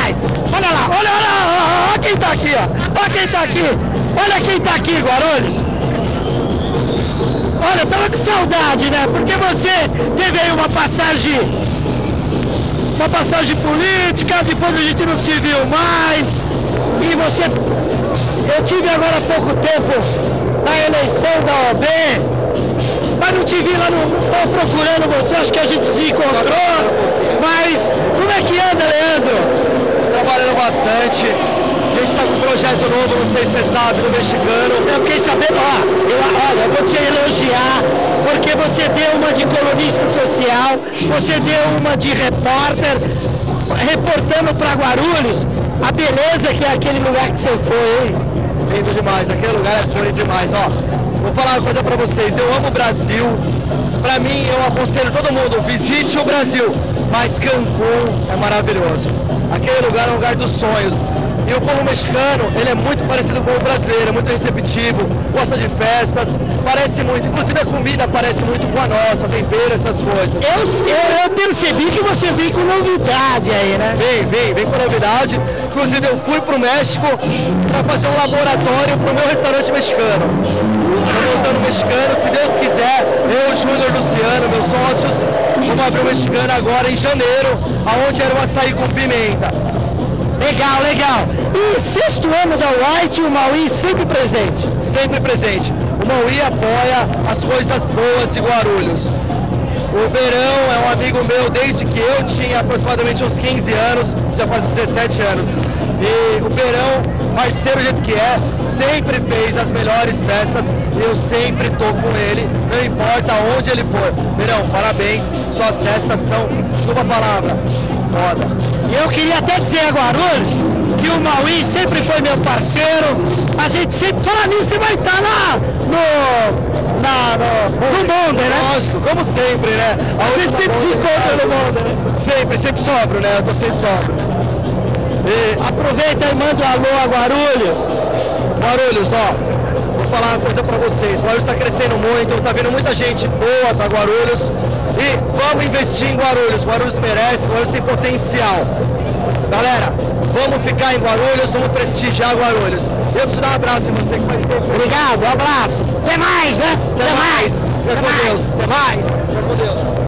mais. Olha lá, olha quem tá aqui, ó. Olha quem tá aqui. Olha quem tá aqui, Guarulhos. Olha, eu tava com saudade, né? Porque você teve aí uma passagem política, depois a gente não se viu mais. E você, eu tive agora há pouco tempo na eleição da OAB, mas não te vi lá, não estava procurando você, acho que a gente se encontrou. Mas como é que anda, Leandro? Trabalhando bastante. A gente está com um projeto novo, não sei se você sabe, do mexicano. Eu fiquei sabendo, olha, eu vou te elogiar, porque você deu uma de colunista social, você deu uma de repórter, reportando para Guarulhos, a beleza que é aquele lugar que você foi, hein? Lindo demais, aquele lugar é bonito demais, ó. Vou falar uma coisa para vocês, eu amo o Brasil. Para mim, eu aconselho todo mundo, visite o Brasil, mas Cancún é maravilhoso. Aquele lugar é um lugar dos sonhos. E o povo mexicano, ele é muito parecido com o brasileiro, é muito receptivo, gosta de festas, parece muito, inclusive a comida parece muito com a nossa, tempero, essas coisas. Eu percebi que você vem com novidade aí, né? Vem com novidade. Inclusive eu fui pro México para fazer um laboratório pro meu restaurante mexicano. Estou montando mexicano, se Deus quiser, eu, Júnior, Luciano, meus sócios, vamos abrir um mexicano agora em janeiro, aonde era um açaí com pimenta. Legal, legal. E sexto ano da White, o Maui sempre presente? Sempre presente. O Maui apoia as coisas boas de Guarulhos. O Beirão é um amigo meu desde que eu tinha aproximadamente uns 15 anos, já faz 17 anos. E o Beirão, parceiro do jeito que é, sempre fez as melhores festas e eu sempre tô com ele, não importa onde ele for. Beirão, parabéns, suas festas são, desculpa a palavra, foda. E eu queria até dizer a Guarulhos que o Maui sempre foi meu parceiro. A gente sempre fala nisso, você vai estar lá no Monde, né? Lógico, como sempre, né? A gente sempre se encontra no Monde, né? Sempre sóbrio, né? Eu tô sempre sóbrio. E aproveita e manda um alô a Guarulhos. Guarulhos, ó, vou falar uma coisa pra vocês. Guarulhos está crescendo muito, tá vindo muita gente boa pra Guarulhos. E vamos investir em Guarulhos. Guarulhos merece, Guarulhos tem potencial. Galera, vamos ficar em Guarulhos, vamos prestigiar Guarulhos. Eu preciso dar um abraço em você que faz tempo. Obrigado, um abraço. Até mais, né? Até mais. Até mais. Até mais.